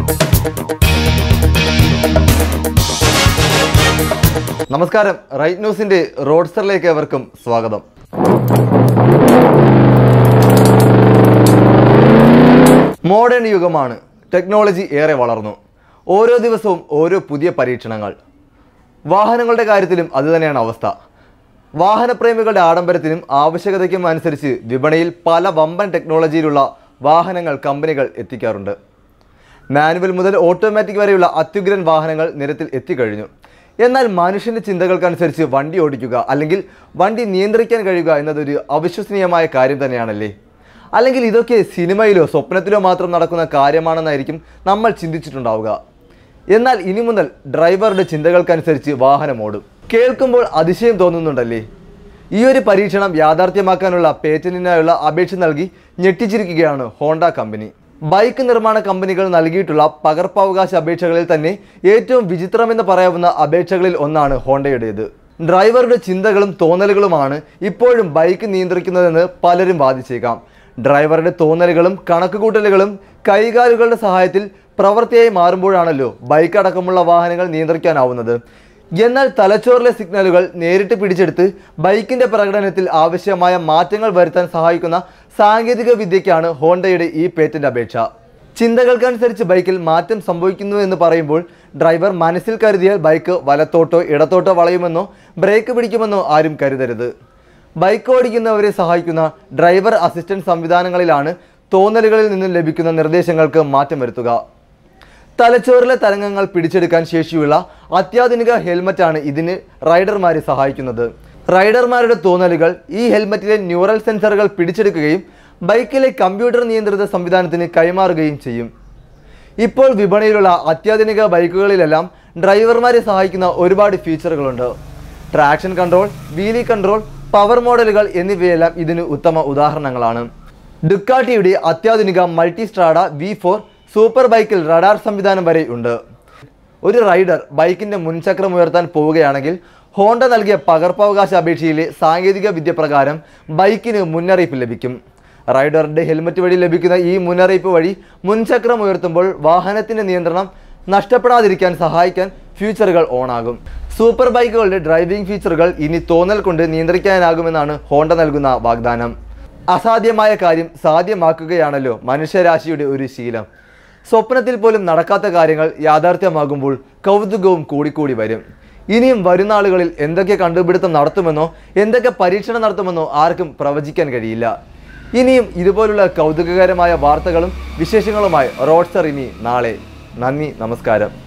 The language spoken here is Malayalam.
നമസ്കാരം, റൈറ്റ് ന്യൂസിന്റെ റോഡ്സ്റ്ററിലേക്ക് ഏവർക്കും സ്വാഗതം. മോഡേൺ യുഗമാണ്. ടെക്നോളജി ഏറെ വളർന്നു. ഓരോ ദിവസവും ഓരോ പുതിയ പരീക്ഷണങ്ങൾ. വാഹനങ്ങളുടെ കാര്യത്തിലും അതുതന്നെയാണ് അവസ്ഥ. വാഹനപ്രേമികളുടെ ആഡംബരത്തിനും ആവശ്യകതയ്ക്കും അനുസരിച്ച് വിപണിയിൽ പല വമ്പൻ ടെക്നോളജിയിലുള്ള വാഹനങ്ങൾ കമ്പനികൾ എത്തിക്കാറുണ്ട്. മാനുവൽ മുതൽ ഓട്ടോമാറ്റിക് വരെയുള്ള അത്യുഗ്രൻ വാഹനങ്ങൾ നിരത്തിൽ എത്തിക്കഴിഞ്ഞു. എന്നാൽ മനുഷ്യൻ്റെ ചിന്തകൾക്കനുസരിച്ച് വണ്ടി ഓടിക്കുക അല്ലെങ്കിൽ വണ്ടി നിയന്ത്രിക്കാൻ കഴിയുക എന്നതൊരു അവിശ്വസനീയമായ കാര്യം തന്നെയാണല്ലേ? അല്ലെങ്കിൽ ഇതൊക്കെ സിനിമയിലോ സ്വപ്നത്തിലോ മാത്രം നടക്കുന്ന കാര്യമാണെന്നായിരിക്കും നമ്മൾ ചിന്തിച്ചിട്ടുണ്ടാവുക. എന്നാൽ ഇനി മുതൽ ഡ്രൈവറുടെ ചിന്തകൾക്കനുസരിച്ച് വാഹനം ഓടും. കേൾക്കുമ്പോൾ അതിശയം തോന്നുന്നുണ്ടല്ലേ? ഈ ഒരു പരീക്ഷണം യാഥാർത്ഥ്യമാക്കാനുള്ള പേറ്റന്റിനായുള്ള അപേക്ഷ നൽകി ഞെട്ടിച്ചിരിക്കുകയാണ് ഹോണ്ട കമ്പനി. ബൈക്ക് നിർമ്മാണ കമ്പനികൾ നൽകിയിട്ടുള്ള പകർപ്പവകാശ അപേക്ഷകളിൽ തന്നെ ഏറ്റവും വിചിത്രമെന്ന് പറയാവുന്ന അപേക്ഷകളിൽ ഒന്നാണ് ഹോണ്ടയുടേത്. ഡ്രൈവറുടെ ചിന്തകളും തോന്നലുകളുമാണ് ഇപ്പോഴും ബൈക്ക് നിയന്ത്രിക്കുന്നതെന്ന് പലരും വാദിച്ചേക്കാം. ഡ്രൈവറുടെ തോന്നലുകളും കണക്കുകൂട്ടലുകളും കൈകാലുകളുടെ സഹായത്തിൽ പ്രവൃത്തിയായി മാറുമ്പോഴാണല്ലോ ബൈക്ക് അടക്കമുള്ള വാഹനങ്ങൾ നിയന്ത്രിക്കാനാവുന്നത്. എന്നാൽ തലച്ചോറിലെ സിഗ്നലുകൾ നേരിട്ട് പിടിച്ചെടുത്ത് ബൈക്കിൻ്റെ പ്രകടനത്തിൽ ആവശ്യമായ മാറ്റങ്ങൾ വരുത്താൻ സഹായിക്കുന്ന സാങ്കേതിക വിദ്യയ്ക്കാണ് ഹോണ്ടയുടെ ഈ പേറ്റന്റ് അപേക്ഷ. ചിന്തകൾക്കനുസരിച്ച് ബൈക്കിൽ മാറ്റം സംഭവിക്കുന്നു എന്ന് പറയുമ്പോൾ ഡ്രൈവർ മനസ്സിൽ കരുതിയാൽ ബൈക്ക് വലത്തോട്ടോ ഇടത്തോട്ടോ വളയുമെന്നോ ബ്രേക്ക് പിടിക്കുമെന്നോ ആരും കരുതരുത്. ബൈക്ക് ഓടിക്കുന്നവരെ സഹായിക്കുന്ന ഡ്രൈവർ അസിസ്റ്റന്റ് സംവിധാനങ്ങളിലാണ് തോന്നലുകളിൽ നിന്നും ലഭിക്കുന്ന നിർദ്ദേശങ്ങൾക്ക് മാറ്റം വരുത്തുക. തലച്ചോറിലെ തരംഗങ്ങൾ പിടിച്ചെടുക്കാൻ ശേഷിയുള്ള അത്യാധുനിക ഹെൽമറ്റാണ് ഇതിന് റൈഡർമാരെ സഹായിക്കുന്നത്. റൈഡർമാരുടെ തോന്നലുകൾ ഈ ഹെൽമറ്റിലെ ന്യൂറൽ സെൻസറുകൾ പിടിച്ചെടുക്കുകയും ബൈക്കിലെ കമ്പ്യൂട്ടർ നിയന്ത്രിത സംവിധാനത്തിന് കൈമാറുകയും ചെയ്യും. ഇപ്പോൾ വിപണിയിലുള്ള അത്യാധുനിക ബൈക്കുകളിലെല്ലാം ഡ്രൈവർമാരെ സഹായിക്കുന്ന ഒരുപാട് ഫീച്ചറുകളുണ്ട്. Traction control, wheelie control, power മോഡലുകൾ എന്നിവയെല്ലാം ഇതിന് ഉത്തമ ഉദാഹരണങ്ങളാണ്. ഡുക്കാട്ടിയുടെ അത്യാധുനിക മൾട്ടിസ്ട്രാഡ V4 സൂപ്പർ ബൈക്കിൽ റഡാർ സംവിധാനം വരെ ഉണ്ട്. ഒരു റൈഡർ ബൈക്കിൻ്റെ മുൻചക്രം ഉയർത്താൻ പോവുകയാണെങ്കിൽ ഹോണ്ട നൽകിയ പകർപ്പവകാശ അപേക്ഷയിലെ സാങ്കേതിക വിദ്യ പ്രകാരം ബൈക്കിന് മുന്നറിയിപ്പ് ലഭിക്കും. റൈഡറുടെ ഹെൽമറ്റ് വഴി ലഭിക്കുന്ന ഈ മുന്നറിയിപ്പ് വഴി മുൻചക്രം ഉയർത്തുമ്പോൾ വാഹനത്തിൻ്റെ നിയന്ത്രണം നഷ്ടപ്പെടാതിരിക്കാൻ സഹായിക്കാൻ ഫീച്ചറുകൾ ഓണാകും. സൂപ്പർ ബൈക്കുകളുടെ ഡ്രൈവിംഗ് ഫീച്ചറുകൾ ഇനി തോന്നൽ കൊണ്ട് നിയന്ത്രിക്കാനാകുമെന്നാണ് ഹോണ്ട നൽകുന്ന വാഗ്ദാനം. അസാധ്യമായ കാര്യം സാധ്യമാക്കുകയാണല്ലോ മനുഷ്യരാശിയുടെ ഒരു ശീലം. സ്വപ്നത്തിൽ പോലും നടക്കാത്ത കാര്യങ്ങൾ യാഥാർത്ഥ്യമാകുമ്പോൾ കൗതുകവും കൂടിക്കൂടി വരും. ഇനിയും വരുന്ന ആളുകളിൽ എന്തൊക്കെ കണ്ടുപിടുത്തം നടത്തുമെന്നോ എന്തൊക്കെ പരീക്ഷണം നടത്തുമെന്നോ ആർക്കും പ്രവചിക്കാൻ കഴിയില്ല. ഇനിയും ഇതുപോലുള്ള കൗതുകകരമായ വാർത്തകളും വിശേഷങ്ങളുമായി റോഡ്സ്റ്റർ ഇനി നാളെ. നന്ദി, നമസ്കാരം.